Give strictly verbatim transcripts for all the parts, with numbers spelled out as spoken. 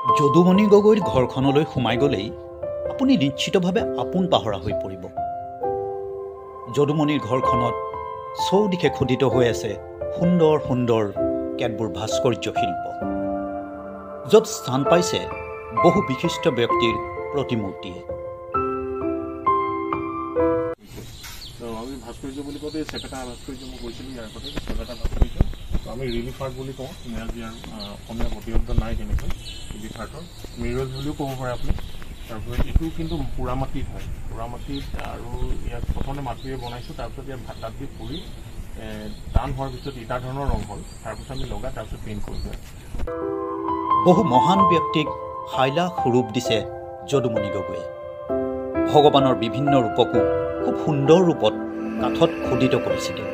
যদুমণি গগৈৰ ঘৰখনলৈ সোমাই গ'লেই আপুনি নিশ্চিতভাৱে আপোন পাহৰা হৈ পৰিব। যদুমণিৰ ঘৰখনত চৌদিশে খোদিত হৈ আছে সুন্দৰ সুন্দৰ কেতবোৰ ভাস্কৰ্য শিল্প, য'ত স্থান পাইছে বহু বিশিষ্ট ব্যক্তিৰ প্ৰতিমূৰ্তিয়ে। আমি ভাস্কৰ্য বুলি কওঁতে চেপেটা ভাস্কৰ্য মই কৈছিলোঁ ইয়াৰ আগতে, চেপেটা ভাস্কৰ্য আমি ৰিলিফ আৰ্ট বুলি কওঁ। ইংৰাজী আৰু অসমীয়া প্ৰতিশব্দ নাই তেনেকৈ ৰিলিফ আৰ্টৰ, মিৰজ বুলিও ক'ব পাৰে আপুনি। তাৰপিছত এইটো কিন্তু পোৰা মাটিত হয়, পোৰা মাটিত আৰু ইয়াত প্ৰথমতে মাটিৰে বনাইছোঁ, তাৰপিছত ইয়াত ভাতাত দি পুৰি টান হোৱাৰ পিছত ইটা ধৰণৰ ৰং হ'ল, তাৰপিছত আমি লগাই তাৰপিছত পেইণ্ট কৰিলোঁ। বহু মহান ব্যক্তিক হাইলা স্বৰূপ দিছে যদুমণি গগৈয়ে। ভগৱানৰ বিভিন্ন ৰূপকো খুব সুন্দৰ ৰূপত কাঠত খোদিত কৰিছে তেওঁ।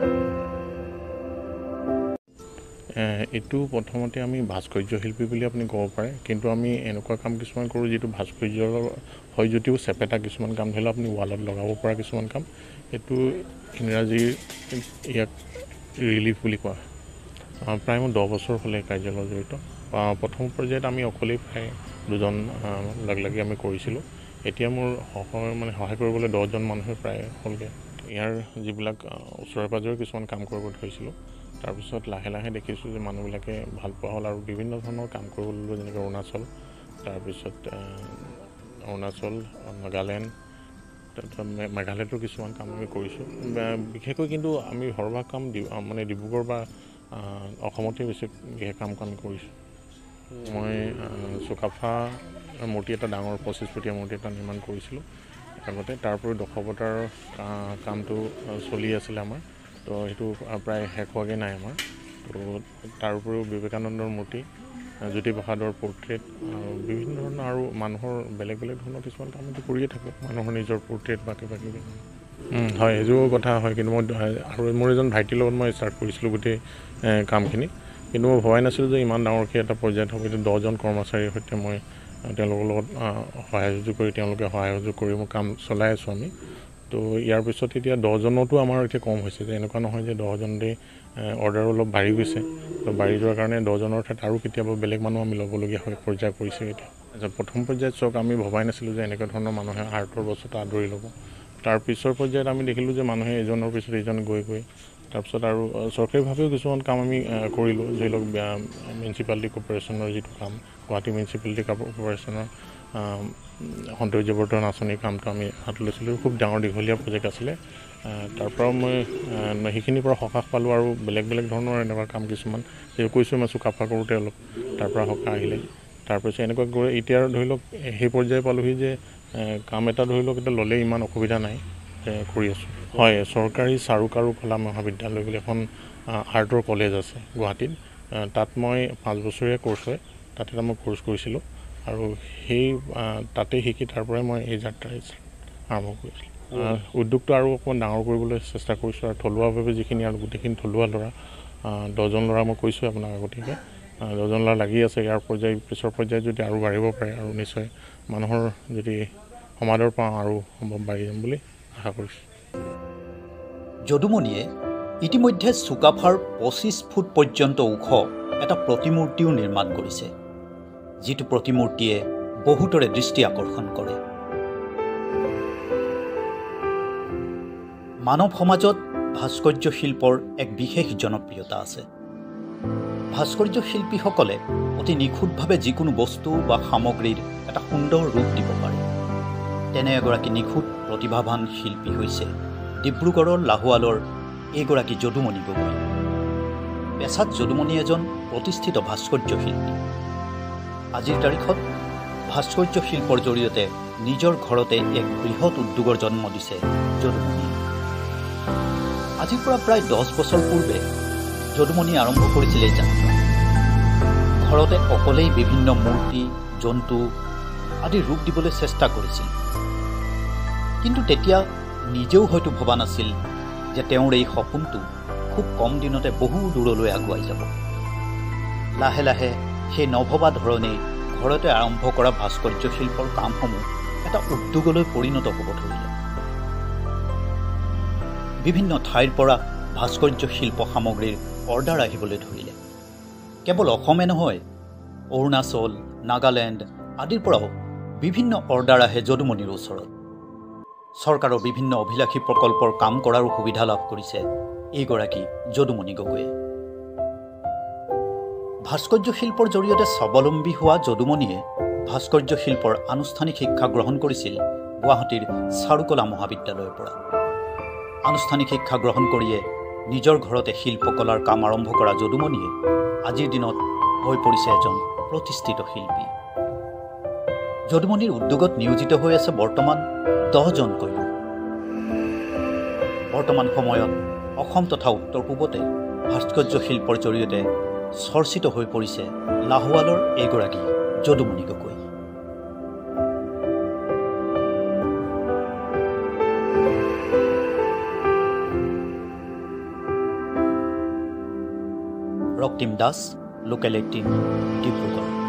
এইটো প্ৰথমতে আমি ভাস্কৰ্য শিল্পী বুলি আপুনি ক'ব পাৰে, কিন্তু আমি এনেকুৱা কাম কিছুমান কৰোঁ যিটো ভাস্কৰ্য হয় যদিও চেপেটা কিছুমান কাম, ধৰি লওক আপুনি ৱালত লগাব পৰা কিছুমান কাম, এইটো ইংৰাজীৰ ইয়াক ৰিলিফ বুলি কোৱা। প্ৰায় মোৰ দহ বছৰ হ'লে কাৰ্যালয় জড়িত। প্ৰথম পৰ্যায়ত আমি অকলেই প্ৰায় দুজন লগ লাগি আমি কৰিছিলোঁ। এতিয়া মোৰ সহায় মানে সহায় কৰিবলৈ দহজন মানুহে প্ৰায় হ'লগৈ। ইয়াৰ যিবিলাক ওচৰে পাঁজৰে কিছুমান কাম কৰিব ধৰিছিলোঁ, তাৰপিছত লাহে লাহে দেখিছোঁ যে মানুহবিলাকে ভাল পোৱা হ'ল আৰু বিভিন্ন ধৰণৰ কাম কৰিব ল'লোঁ, যেনেকৈ অৰুণাচল, তাৰপিছত অৰুণাচল, নাগালেণ্ড, তাৰপিছত মেঘালয়তো কিছুমান কাম আমি কৰিছোঁ। বিশেষকৈ কিন্তু আমি সৰহভাগ কাম মানে ডিব্ৰুগড় বা অসমতে বেছি বিশেষ কাম আমি কৰিছোঁ। মই চুকাফা মূৰ্তি এটা ডাঙৰ পঁচিছ ফুটীয়া মূৰ্তি এটা নিৰ্মাণ কৰিছিলোঁ আগতে। তাৰ উপৰিও দশাৱতাৰৰ কামটো চলি আছিলে আমাৰ, তো সেইটো প্ৰায় শেষ হোৱাগৈ নাই আমাৰ। তো তাৰ উপৰিও বিবেকানন্দৰ মূৰ্তি, জ্যোতিপ্ৰসাদৰ পৰ্ট্ৰেট, বিভিন্ন ধৰণৰ আৰু মানুহৰ বেলেগ বেলেগ ধৰণৰ কিছুমান কাম আমি কৰিয়ে থাকোঁ, মানুহৰ নিজৰ পৰ্ট্ৰেট বা কিবা কিবি। হয়, সেইযোৰ কথা হয়, কিন্তু মই আৰু মোৰ এজন ভাইটিৰ লগত মই ষ্টাৰ্ট কৰিছিলোঁ গোটেই কামখিনি, কিন্তু মই ভবাই নাছিলোঁ যে ইমান ডাঙৰকৈ এটা পৰ্যায়ত হ'ব। কিন্তু দহজন কৰ্মচাৰীৰ সৈতে মই তেওঁলোকৰ লগত সহায় সহযোগ কৰি তেওঁলোকে সহায় সহযোগ কৰি মই কাম চলাই আছোঁ আমি। তো ইয়াৰ পিছত এতিয়া দহজনতো আমাৰ এতিয়া কম হৈছে, যে এনেকুৱা নহয় যে দহজনতেই অৰ্ডাৰ অলপ বাঢ়ি গৈছে। তো বাঢ়ি যোৱাৰ কাৰণে দহজনৰ ঠাইত আৰু কেতিয়াবা বেলেগ মানুহ আমি ল'বলগীয়া হয় পৰ্যায় পৰিছে এতিয়া। তাৰপিছত প্ৰথম পৰ্যায়ত চাওক, আমি ভবাই নাছিলোঁ যে এনেকুৱা ধৰণৰ মানুহে আৰ্টৰ বস্তুটো আদৰি ল'ব। তাৰ পিছৰ পৰ্যায়ত আমি দেখিলোঁ যে মানুহে এজনৰ পিছত এজন গৈ গৈ তাৰপিছত আৰু চৰকাৰীভাৱেও কিছুমান কাম আমি কৰিলোঁ। ধৰি লওক মিউনিচিপালিটি কৰ্প'ৰেশ্যনৰ যিটো কাম, গুৱাহাটী মিউনিচিপালিটি কৰ্প'ৰেশ্যনৰ সৌন্দৰ্যবৰ্ধন আঁচনিৰ কামটো আমি হাত লৈছিলোঁ। খুব ডাঙৰ দীঘলীয়া প্ৰজেক্ট আছিলে। তাৰপৰাও মই সেইখিনিৰ পৰা সকাহ পালোঁ আৰু বেলেগ বেলেগ ধৰণৰ এনেকুৱা কাম কিছুমান, যে কৈছোঁ মই চুকাফা কৰোঁতে অলপ তাৰপৰা সকাহ আহিলে। তাৰপিছত এনেকুৱা কৰি এতিয়া ধৰি লওক সেই পৰ্যায়ে পালোঁহি যে কাম এটা ধৰি লওক এতিয়া ল'লে ইমান অসুবিধা নাই, কৰি আছোঁ। হয়, চৰকাৰী চাৰুকাৰু কলা মহাবিদ্যালয় বুলি এখন আৰ্টৰ কলেজ আছে গুৱাহাটীত, তাত মই পাঁচ বছৰীয়া কোৰ্চ হয়, তাত এটা মই কোৰ্চ কৰিছিলোঁ আৰু সেই তাতে শিকি তাৰ পৰাই মই এই যাত্ৰা আৰম্ভ কৰিছিলোঁ। উদ্যোগটো আৰু অকণমান ডাঙৰ কৰিবলৈ চেষ্টা কৰিছোঁ, আৰু থলুৱাভাৱে যিখিনি আৰু গোটেইখিনি থলুৱা ল'ৰা, দহজন ল'ৰা মই কৈছোঁ আপোনাক আগতীয়াকৈ, দহজন ল'ৰা লাগি আছে। ইয়াৰ পৰ্যায় পিছৰ পৰ্যায়ত যদি আৰু বাঢ়িব পাৰে আৰু নিশ্চয় মানুহৰ যদি সমাদৰ পাওঁ আৰু সম্ভৱ বাঢ়ি যাম বুলি আশা কৰিছোঁ। যদুমণিয়ে ইতিমধ্যে চুকাফাৰ পঁচিছ ফুট পৰ্যন্ত ওখ এটা প্ৰতিমূৰ্তিও নিৰ্মাণ কৰিছে, যিটো প্ৰতিমূৰ্তিয়ে বহুতৰে দৃষ্টি আকৰ্ষণ কৰে। মানৱ সমাজত ভাস্কৰ্য শিল্পৰ এক বিশেষ জনপ্ৰিয়তা আছে। ভাস্কৰ্য শিল্পীসকলে অতি নিখুঁতভাৱে যিকোনো বস্তু বা সামগ্ৰীৰ এটা সুন্দৰ ৰূপ দিব পাৰে। তেনে এগৰাকী নিখুঁত প্ৰতিভাৱান শিল্পী হৈছে ডিব্ৰুগড়ৰ লাহোৱালৰ এইগৰাকী যদুমণি গগৈ। পেছাত যদুমণি এজন প্ৰতিষ্ঠিত ভাস্কৰ্য শিল্পী। আজিৰ তাৰিখত ভাস্কৰ্য শিল্পৰ জৰিয়তে নিজৰ ঘৰতে এক বৃহৎ উদ্যোগৰ জন্ম দিছে যদুমণিয়ে। আজিৰ পৰা প্ৰায় দহ বছৰ পূৰ্বে যদুমণি আৰম্ভ কৰিছিল এই যাত্ৰা। ঘৰতে অকলেই বিভিন্ন মূৰ্তি, জন্তু আদি ৰূপ দিবলৈ চেষ্টা কৰিছিল, কিন্তু তেতিয়া নিজেও হয়তো ভবা নাছিল যে তেওঁৰ এই সপোনটো খুব কম দিনতে বহু দূৰলৈ আগুৱাই যাব। লাহে লাহে সেই নভবা ধৰণেই ঘৰতে আৰম্ভ কৰা ভাস্কৰ্য শিল্পৰ কামসমূহ এটা উদ্যোগলৈ পৰিণত হ'ব ধৰিলে। বিভিন্ন ঠাইৰ পৰা ভাস্কৰ্য শিল্প সামগ্ৰীৰ অৰ্ডাৰ আহিবলৈ ধৰিলে। কেৱল অসমে নহয়, অৰুণাচল, নাগালেণ্ড আদিৰ পৰাও বিভিন্ন অৰ্ডাৰ আহে যদুমণিৰ ওচৰত। চৰকাৰৰ বিভিন্ন অভিলাষী প্ৰকল্পৰ কাম কৰাৰো সুবিধা লাভ কৰিছে এইগৰাকী যদুমণি গগৈয়ে। ভাস্কৰ্য শিল্পৰ জৰিয়তে স্বাৱলম্বী হোৱা যদুমণিয়ে ভাস্কৰ্য শিল্পৰ আনুষ্ঠানিক শিক্ষা গ্ৰহণ কৰিছিল গুৱাহাটীৰ চাৰুকলা মহাবিদ্যালয়ৰ পৰা। আনুষ্ঠানিক শিক্ষা গ্ৰহণ কৰিয়ে নিজৰ ঘৰতে শিল্পকলাৰ কাম আৰম্ভ কৰা যদুমণিয়ে আজিৰ দিনত হৈ পৰিছে এজন প্ৰতিষ্ঠিত শিল্পী। যদুমণিৰ উদ্যোগত নিয়োজিত হৈ আছে বৰ্তমান দহজনকৈ লোক। বৰ্তমান সময়ত অসম তথা উত্তৰ পূবতে ভাস্কৰ্য শিল্পৰ জৰিয়তে চৰ্চিত হৈ পৰিছে লাহোৱালৰ এইগৰাকী যদুমণি গগৈ। Raktim Das, local eighteen, Dibrugarh.